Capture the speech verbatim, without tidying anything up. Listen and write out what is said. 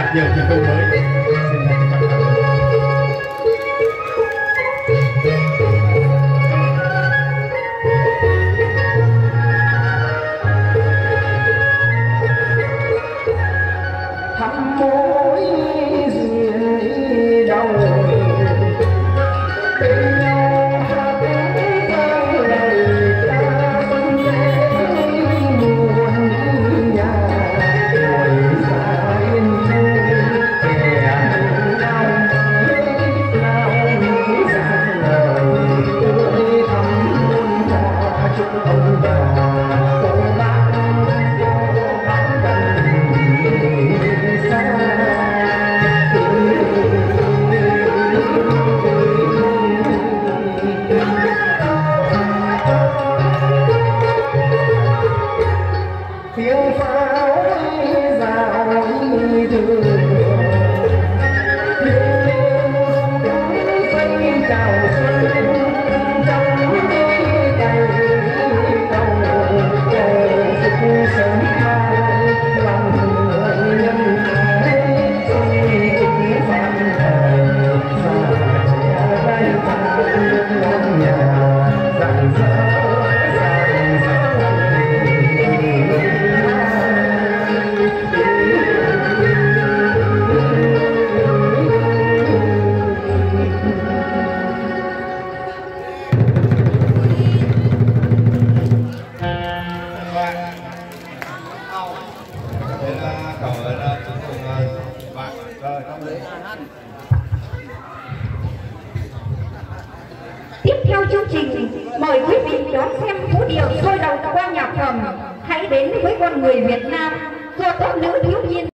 đạt nhiều thành công mới. thắm mối duyên đầu bên nhau hát vang lời ca xuân về muôn nhà tuổi già yên vui kẻ nào nào nghĩ ra lời tươi thắm muôn hoa chúc ông bà cô bác tiếng pháo rào thường dây chào xuân trong cây cầu cầu cầu sớm mai lòng người nhân ái xuân phan thời xa bay ta ngân nhà rạng rỡ. Tiếp theo chương trình, mời quý vị đón xem vũ điệu sôi động qua nhạc phẩm Hãy đến với con người Việt Nam do các nữ thiếu nhi